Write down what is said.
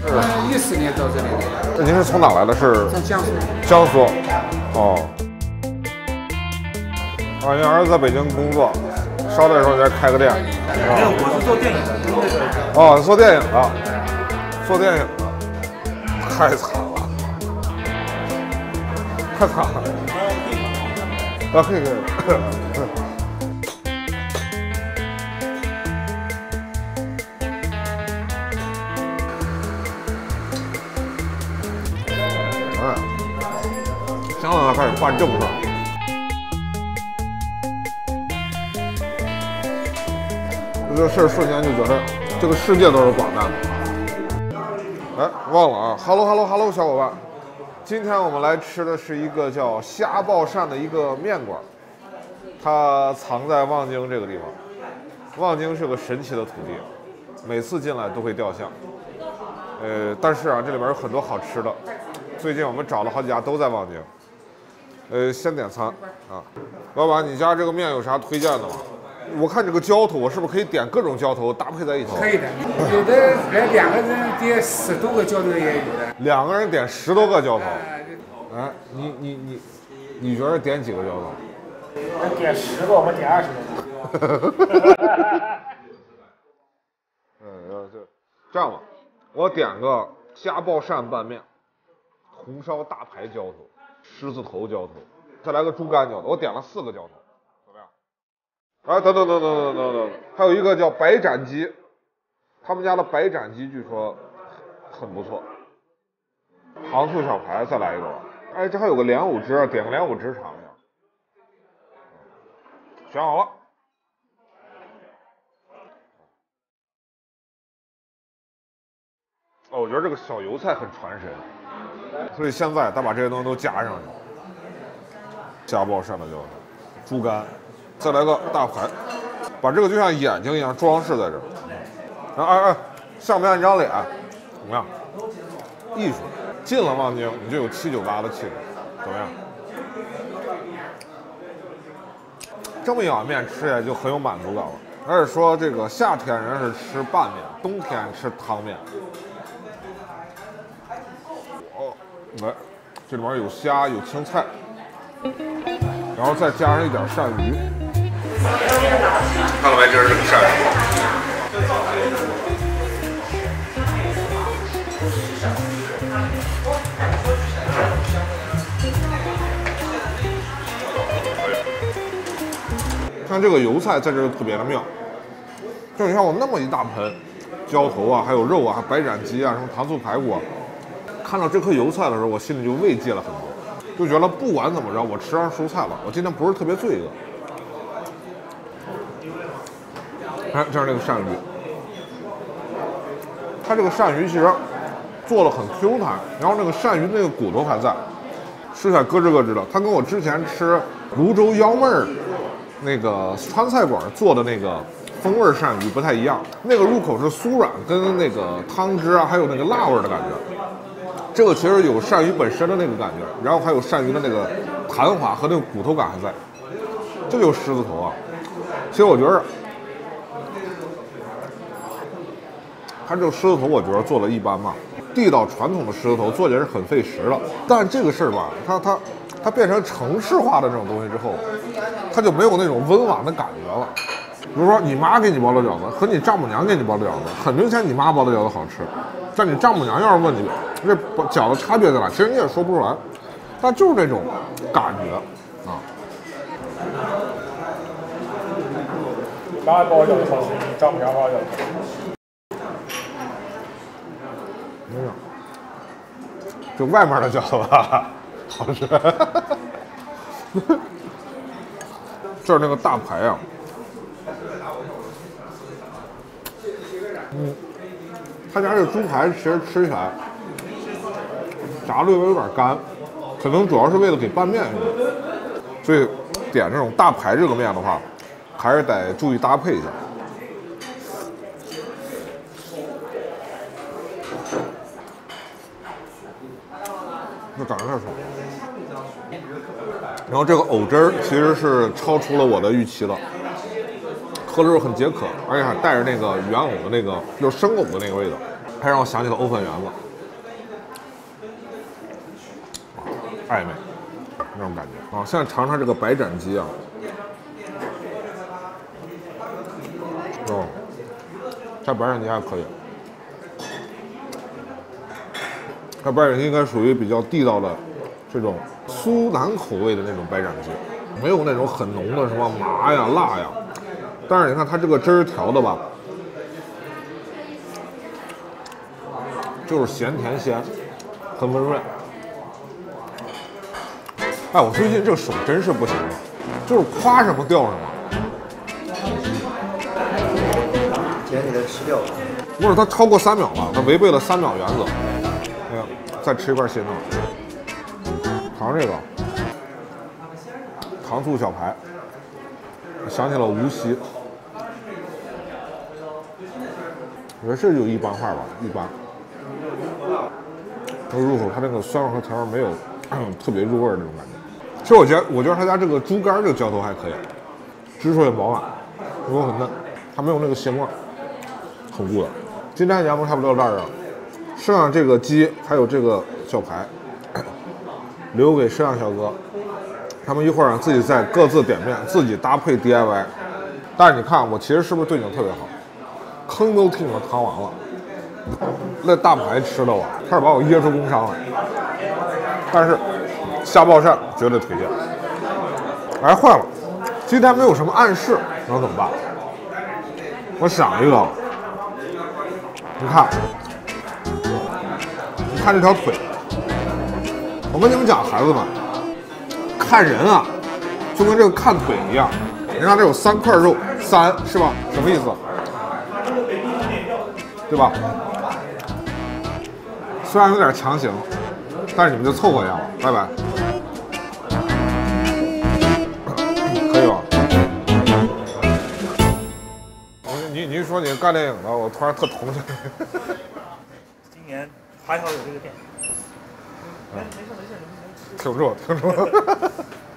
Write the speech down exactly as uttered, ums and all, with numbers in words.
嗯，一四年到这里的。 那您是从哪来的？是从江苏。 江苏。哦。啊，您儿子在北京工作，捎带手在开个店。 没有，我是做电影的。 哦，做电影的，做电影的，太惨了，太惨了。啊，可以可以。哎，现在开始办正事。这事儿瞬间就觉得这个世界都是广大的。哎，忘了啊 ，Hello Hello Hello， 小伙伴，今天我们来吃的是一个叫虾爆鳝的一个面馆，它藏在望京这个地方。望京是个神奇的土地，每次进来都会掉相。呃，但是啊，这里边有很多好吃的。最近我们找了好几家都在望京。呃，先点餐啊，老板，你家这个面有啥推荐的吗？我看这个浇头，我是不是可以点各种浇头搭配在一起？ 可以的，有的来两个人点十多个浇头也有的。 两个人点十多个浇头。哎，你你你，你觉得点几个浇头？ 我点十个，我点二十个。 嗯，这这样吧，我点个虾爆鳝拌面，红烧大排浇头，狮子头浇头，再来个猪肝浇头。我点了四个浇头。哎，等等等等等等等，还有一个叫白斩鸡，他们家的白斩鸡据说很不错。糖醋小排再来一个吧。哎，这还有个莲藕汁，点个莲藕汁尝一下。选好了。哦，我觉得这个小油菜很传神，所以现在再把这些东西都加上去。虾爆鳝的浇头，猪肝。再来个大排，把这个就像眼睛一样装饰在这儿。然后哎哎，像不像一张脸？怎么样？艺术。进了望京，你就有七九八的气质。怎么样？这么一碗面吃起来就很有满足感了。而且说这个夏天人是吃拌面，冬天吃汤面。哦，来，这里面有虾，有青菜，然后再加上一点鳝鱼。看到没？这是这个鳝鱼。像这个油菜在这儿特别的妙，就你看我那么一大盆浇头啊，还有肉啊，白斩鸡啊，什么糖醋排骨啊，看到这颗油菜的时候，我心里就慰藉了很多，就觉得不管怎么着，我吃上蔬菜了，我今天不是特别罪恶。看，这是那个鳝鱼，它这个鳝鱼其实做的很 Q 弹，然后那个鳝鱼那个骨头还在，吃起来咯吱咯吱的。它跟我之前吃泸州幺妹儿那个川菜馆做的那个风味鳝鱼不太一样，那个入口是酥软，跟那个汤汁啊，还有那个辣味的感觉。这个其实有鳝鱼本身的那个感觉，然后还有鳝鱼的那个弹滑和那个骨头感还在，这就是狮子头啊。其实我觉得。它这个狮子头，我觉得做的一般嘛，地道传统的狮子头做起来是很费时的。但这个事儿吧，它它它变成城市化的这种东西之后，它就没有那种温婉的感觉了。比如说你妈给你包的饺子和你丈母娘给你包的饺子，很明显你妈包的饺子好吃，但你丈母娘要是问你这饺子差别在哪，其实你也说不出来。但就是那种感觉啊。 你妈包饺子好吃，你丈母娘包饺子。 没有，就外面的饺子吧，好吃。这是那个大排啊，嗯，他家这个猪排其实吃起来炸略微有点干，可能主要是为了给拌面用的，所以点这种大排这个面的话，还是得注意搭配一下。那长得太爽了。然后这个藕汁儿其实是超出了我的预期了，喝的时候很解渴，而且还带着那个原藕的那个就是生藕的那个味道。 还让我想起了欧粉圆子，暧昧那种感觉啊。现在尝尝这个白斩鸡啊，哦，这白斩鸡还可以。这白斩鸡应该属于比较地道的这种苏南口味的那种白斩鸡，没有那种很浓的什么麻呀、辣呀。但是你看它这个汁儿调的吧，就是咸甜咸，很温润。哎，我最近这个手真是不行了，就是夸什么掉什么。 今天给它吃掉了。 不是，它超过三秒了，它违背了三秒原则。哎呀，再吃一块鲜的，尝这个糖醋小排，想起了无锡。我觉得这就一般化吧，一般。这入口它这个酸味和甜味没有特别入味儿那种感觉。其实我觉得，我觉得他家这个猪肝这个浇头还可以，汁水很饱满，肉很嫩，它没有那个蟹沫，很固的。今天节目差不多到这儿了，剩下这个鸡还有这个小排，留给摄像小哥，他们一会儿自己再各自点面，自己搭配 D I Y。但是你看我其实是不是对你们特别好？坑都替你们扛完了，那大排吃的我差点把我噎出工伤来。但是虾爆鳝绝对推荐。哎，坏了，今天没有什么暗示，那怎么办？我想一个，你看，你看这条腿。我跟你们讲，孩子们，看人啊，就跟这个看腿一样。你看这有三块肉，三是吧？什么意思？对吧？虽然有点强行，但是你们就凑合一下吧。拜拜。可以吧？你你一说你干电影的，我突然特同情你。 今年还好有这个电影。 挺住，挺住。